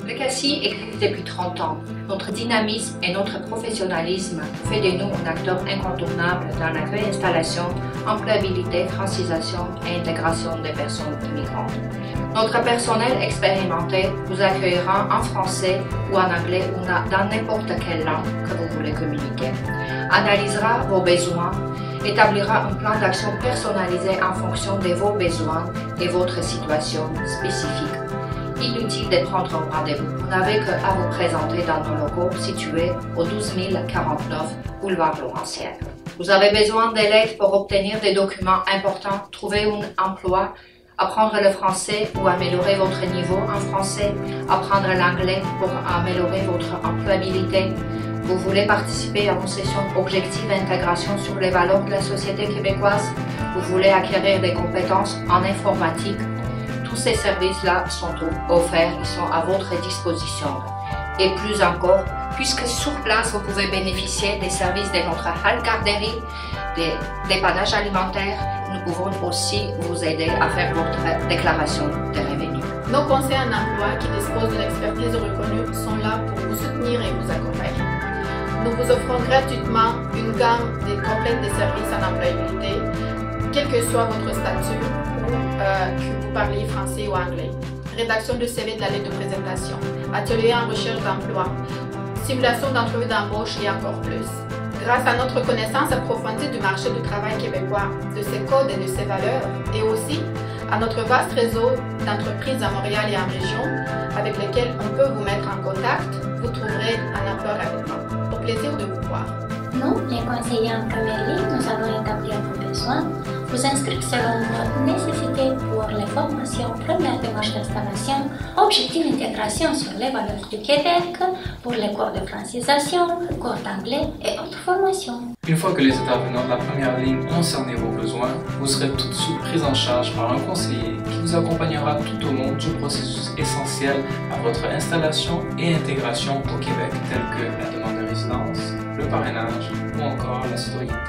Decassi existe depuis 30 ans. Notre dynamisme et notre professionnalisme fait de nous un acteur incontournable dans la réinstallation, employabilité, francisation et intégration des personnes immigrantes. Notre personnel expérimenté vous accueillera en français ou en anglais ou dans n'importe quelle langue que vous voulez communiquer, analysera vos besoins, établira un plan d'action personnalisé en fonction de vos besoins et votre situation spécifique. Inutile de prendre un rendez-vous. Vous n'avez qu'à vous présenter dans nos locaux situés au 12 049 boulevard Laurentienne. Vous avez besoin de l'aide pour obtenir des documents importants, trouver un emploi, apprendre le français ou améliorer votre niveau en français, apprendre l'anglais pour améliorer votre employabilité. Vous voulez participer à une session objective d'intégration sur les valeurs de la société québécoise. Vous voulez acquérir des compétences en informatique. Tous ces services-là sont offerts, ils sont à votre disposition. Et plus encore, puisque sur place, vous pouvez bénéficier des services de notre halle garderie, des dépannages alimentaires, nous pouvons aussi vous aider à faire votre déclaration de revenus. Nos conseillers en emploi qui disposent d'une expertise reconnue sont là pour vous soutenir et vous accompagner. Nous vous offrons gratuitement une gamme complète de services en employabilité, quel que soit votre statut ou que vous parliez français ou anglais. Rédaction de CV de la lettre de présentation, atelier en recherche d'emploi, simulation d'entrevue d'embauche et encore plus. Grâce à notre connaissance approfondie du marché du travail québécois, de ses codes et de ses valeurs, et aussi à notre vaste réseau d'entreprises à Montréal et en région, avec lesquelles on peut vous mettre en contact, vous trouverez un emploi rapidement. Au plaisir de vous voir. Nous, les conseillers en première ligne, nous allons établir vos besoins, vous inscrire selon vos nécessités pour les formations, première démarche d'installation, objectif d'intégration sur les valeurs du Québec, pour les cours de francisation, cours d'anglais et autres formations. Une fois que les intervenants de la première ligne ont cerné vos besoins, vous serez tout de suite pris en charge par un conseiller qui vous accompagnera tout au long du processus essentiel à votre installation et intégration au Québec, tel que la demande de résidence, le parrainage ou encore la citoyenneté.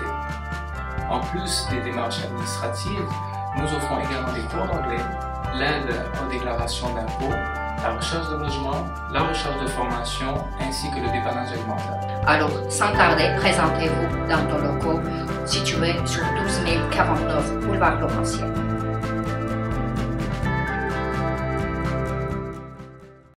En plus des démarches administratives, nous offrons également des cours d'anglais, l'aide aux déclarations d'impôts, la recherche de logement, la recherche de formation ainsi que le dépannage alimentaire. Alors, sans tarder, présentez-vous dans nos locaux situés sur 12 049 boulevard Laurentienne.